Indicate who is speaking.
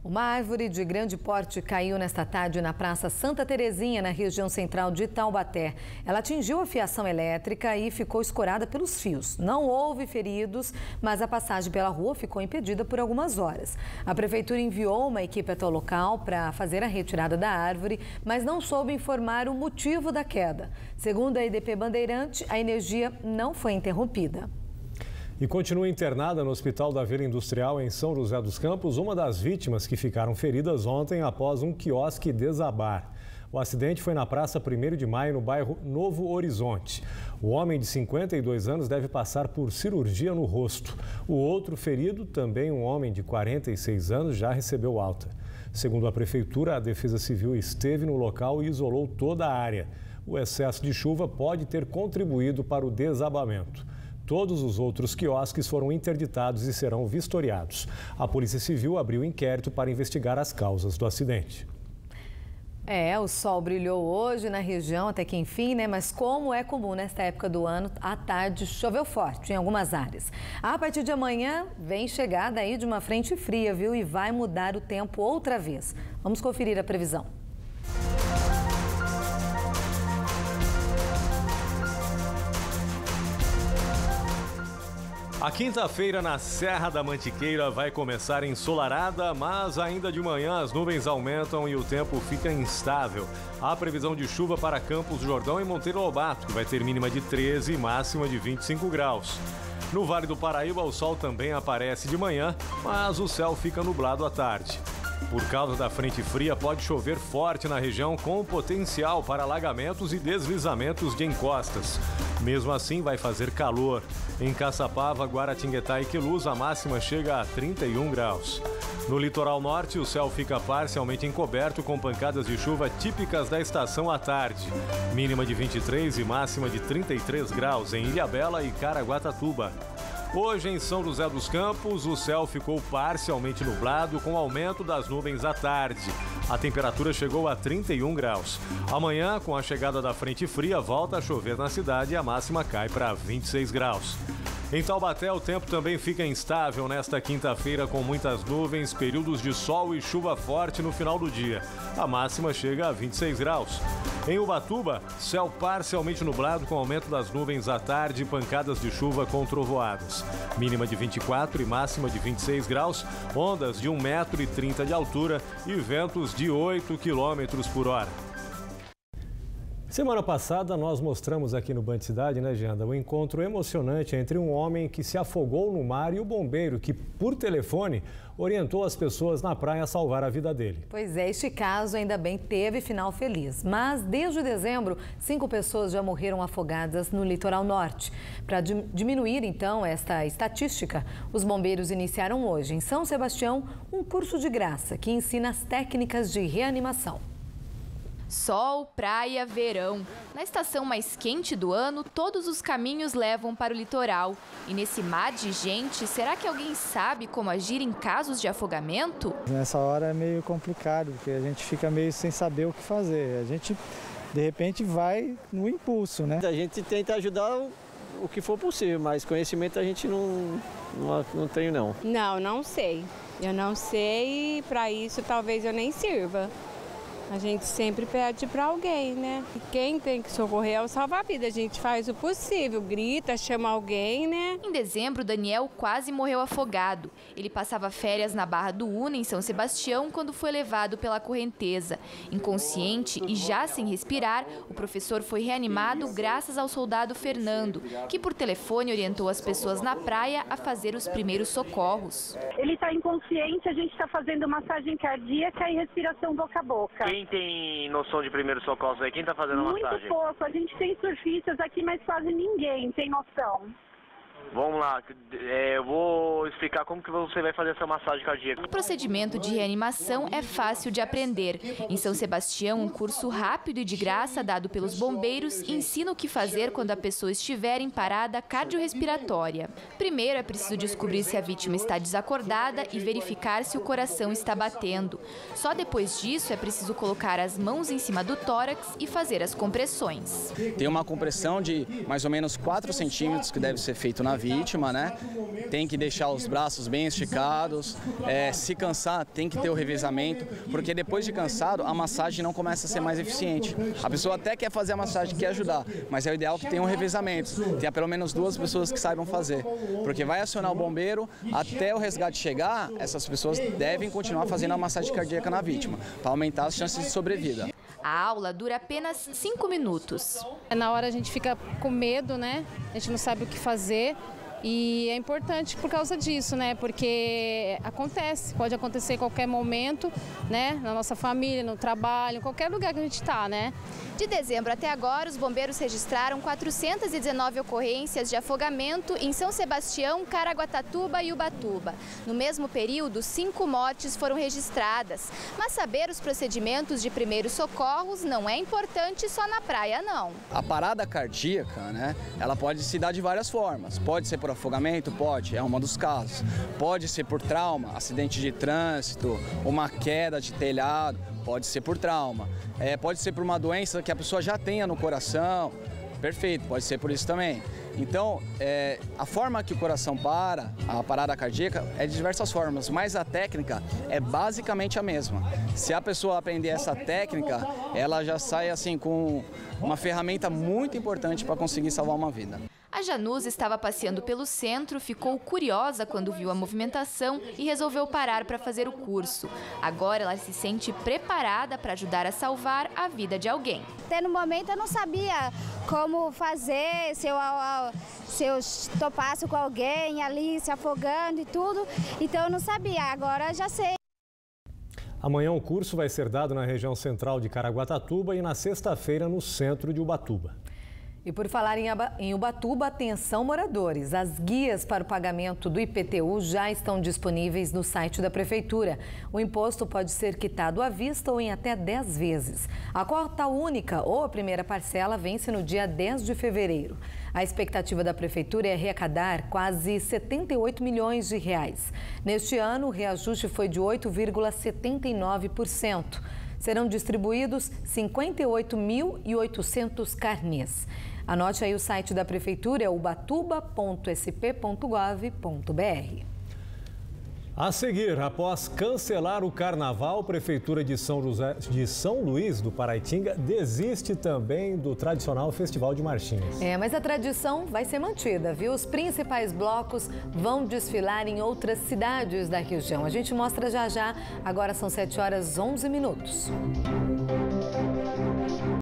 Speaker 1: Uma árvore de grande porte caiu nesta tarde na Praça Santa Terezinha, na região central de Taubaté. Ela atingiu a fiação elétrica e ficou escorada pelos fios. Não houve feridos, mas a passagem pela rua ficou impedida por algumas horas. A prefeitura enviou uma equipe até o local para fazer a retirada da árvore, mas não soube informar o motivo da queda. Segundo a EDP Bandeirante, a energia não foi interrompida.
Speaker 2: E continua internada no Hospital da Vila Industrial, em São José dos Campos, uma das vítimas que ficaram feridas ontem após um quiosque desabar. O acidente foi na Praça 1º de Maio, no bairro Novo Horizonte. O homem de 52 anos deve passar por cirurgia no rosto. O outro ferido, também um homem de 46 anos, já recebeu alta. Segundo a Prefeitura, a Defesa Civil esteve no local e isolou toda a área. O excesso de chuva pode ter contribuído para o desabamento. Todos os outros quiosques foram interditados e serão vistoriados. A Polícia Civil abriu inquérito para investigar as causas do acidente.
Speaker 1: O sol brilhou hoje na região, até que enfim, né? Mas como é comum nesta época do ano, à tarde choveu forte em algumas áreas. A partir de amanhã vem chegada aí de uma frente fria, viu? E vai mudar o tempo outra vez. Vamos conferir a previsão.
Speaker 2: A quinta-feira na Serra da Mantiqueira vai começar ensolarada, mas ainda de manhã as nuvens aumentam e o tempo fica instável. Há previsão de chuva para Campos do Jordão e Monteiro Lobato, que vai ter mínima de 13 e máxima de 25 graus. No Vale do Paraíba, o sol também aparece de manhã, mas o céu fica nublado à tarde. Por causa da frente fria, pode chover forte na região com potencial para alagamentos e deslizamentos de encostas. Mesmo assim, vai fazer calor. Em Caçapava, Guaratinguetá e Queluz, a máxima chega a 31 graus. No litoral norte, o céu fica parcialmente encoberto com pancadas de chuva típicas da estação à tarde. Mínima de 23 e máxima de 33 graus em Ilhabela e Caraguatatuba. Hoje, em São José dos Campos, o céu ficou parcialmente nublado com aumento das nuvens à tarde. A temperatura chegou a 31 graus. Amanhã, com a chegada da frente fria, volta a chover na cidade e a máxima cai para 26 graus. Em Taubaté, o tempo também fica instável nesta quinta-feira, com muitas nuvens, períodos de sol e chuva forte no final do dia. A máxima chega a 26 graus. Em Ubatuba, céu parcialmente nublado com aumento das nuvens à tarde e pancadas de chuva com trovoadas. Mínima de 24 e máxima de 26 graus, ondas de 1,30 m de altura e ventos de 8 km por hora. Semana passada, nós mostramos aqui no Band Cidade, né, Gianda, um encontro emocionante entre um homem que se afogou no mar e o bombeiro que, por telefone, orientou as pessoas na praia a salvar a vida dele.
Speaker 1: Pois é, este caso ainda bem teve final feliz. Mas, desde dezembro, 5 pessoas já morreram afogadas no litoral norte. Para diminuir, então, esta estatística, os bombeiros iniciaram hoje, em São Sebastião, um curso de graça que ensina as técnicas de reanimação.
Speaker 3: Sol, praia, verão. Na estação mais quente do ano, todos os caminhos levam para o litoral. E nesse mar de gente, será que alguém sabe como agir em casos de afogamento?
Speaker 4: Nessa hora é meio complicado, porque a gente fica meio sem saber o que fazer. A gente, de repente, vai no impulso, né?
Speaker 5: A gente tenta ajudar o que for possível, mas conhecimento a gente não tem, não.
Speaker 6: Não sei. Eu não sei e para isso talvez eu nem sirva. A gente sempre pede para alguém, né? E quem tem que socorrer é o salva-vidas. A gente faz o possível, grita, chama alguém, né?
Speaker 3: Em dezembro, Daniel quase morreu afogado. Ele passava férias na Barra do Una, em São Sebastião, quando foi levado pela correnteza. Inconsciente e já sem respirar, o professor foi reanimado graças ao soldado Fernando, que por telefone orientou as pessoas na praia a fazer os primeiros socorros.
Speaker 7: Ele está inconsciente, a gente está fazendo massagem cardíaca e respiração boca a boca.
Speaker 8: Quem tem noção de primeiros socorros aí? Quem está fazendo a massagem?
Speaker 7: Muito pouco. A gente tem surfistas aqui, mas quase ninguém tem noção.
Speaker 8: Vamos lá, eu vou explicar como que você vai fazer essa massagem cardíaca.
Speaker 3: O procedimento de reanimação é fácil de aprender. Em São Sebastião, um curso rápido e de graça dado pelos bombeiros ensina o que fazer quando a pessoa estiver em parada cardiorrespiratória. Primeiro é preciso descobrir se a vítima está desacordada e verificar se o coração está batendo. Só depois disso é preciso colocar as mãos em cima do tórax e fazer as compressões.
Speaker 9: Tem uma compressão de mais ou menos 4 centímetros que deve ser feito na na vítima, né? Tem que deixar os braços bem esticados, se cansar tem que ter o revezamento, porque depois de cansado a massagem não começa a ser mais eficiente. A pessoa até quer fazer a massagem, quer ajudar, mas é o ideal que tenha um revezamento, tenha pelo menos 2 pessoas que saibam fazer, porque vai acionar o bombeiro, até o resgate chegar, essas pessoas devem continuar fazendo a massagem cardíaca na vítima, para aumentar as chances de sobrevida.
Speaker 3: A aula dura apenas 5 minutos.
Speaker 10: Na hora a gente fica com medo, né? A gente não sabe o que fazer. E é importante por causa disso, né? Porque pode acontecer em qualquer momento, né? Na nossa família, no trabalho, em qualquer lugar que a gente está, né?
Speaker 3: De dezembro até agora, os bombeiros registraram 419 ocorrências de afogamento em São Sebastião, Caraguatatuba e Ubatuba. No mesmo período, 5 mortes foram registradas. Mas saber os procedimentos de primeiros socorros não é importante só na praia, não.
Speaker 9: A parada cardíaca, né? Ela pode se dar de várias formas. Pode ser por afogamento? Pode, é um dos casos. Pode ser por trauma, acidente de trânsito, uma queda de telhado, pode ser por trauma. Pode ser por uma doença que a pessoa já tenha no coração, perfeito, pode ser por isso também. Então, a forma que o coração para, a parada cardíaca, é de diversas formas, mas a técnica é basicamente a mesma. Se a pessoa aprender essa técnica, ela já sai assim com uma ferramenta muito importante para conseguir salvar uma vida.
Speaker 3: A Januza estava passeando pelo centro, ficou curiosa quando viu a movimentação e resolveu parar para fazer o curso. Agora ela se sente preparada para ajudar a salvar a vida de alguém.
Speaker 11: Até no momento eu não sabia como fazer, se eu topasse com alguém ali se afogando e tudo, então eu não sabia, agora eu já sei.
Speaker 2: Amanhã o curso vai ser dado na região central de Caraguatatuba e na sexta-feira no centro de Ubatuba.
Speaker 1: E por falar em Ubatuba, atenção moradores, as guias para o pagamento do IPTU já estão disponíveis no site da Prefeitura. O imposto pode ser quitado à vista ou em até 10 vezes. A cota única ou a primeira parcela vence no dia 10 de fevereiro. A expectativa da Prefeitura é arrecadar quase 78 milhões de reais. Neste ano, o reajuste foi de 8,79%. Serão distribuídos 58.800 carnês. Anote aí o site da Prefeitura, é ubatuba.sp.gov.br.
Speaker 2: A seguir, após cancelar o carnaval, a Prefeitura de São Luís do Paraitinga desiste também do tradicional Festival de Marchinhas.
Speaker 1: Mas a tradição vai ser mantida, viu? Os principais blocos vão desfilar em outras cidades da região. A gente mostra já já, agora são 7h11.